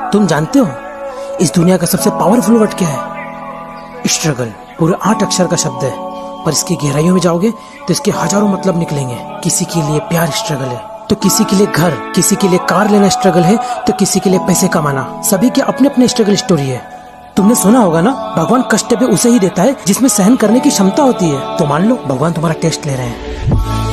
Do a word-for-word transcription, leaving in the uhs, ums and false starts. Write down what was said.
तुम जानते हो इस दुनिया का सबसे पावरफुल वर्ड क्या है? स्ट्रगल। पूरे आठ अक्षर का शब्द है, पर इसकी गहराइयों में जाओगे तो इसके हजारों मतलब निकलेंगे। किसी के लिए प्यार स्ट्रगल है, तो किसी के लिए घर, किसी के लिए कार लेना स्ट्रगल है, तो किसी के लिए पैसे कमाना। सभी के अपने अपने स्ट्रगल स्टोरी है। तुमने सुना होगा ना, भगवान कष्ट भी उसे ही देता है जिसमें सहन करने की क्षमता होती है। तो मान लो भगवान तुम्हारा टेस्ट ले रहे हैं।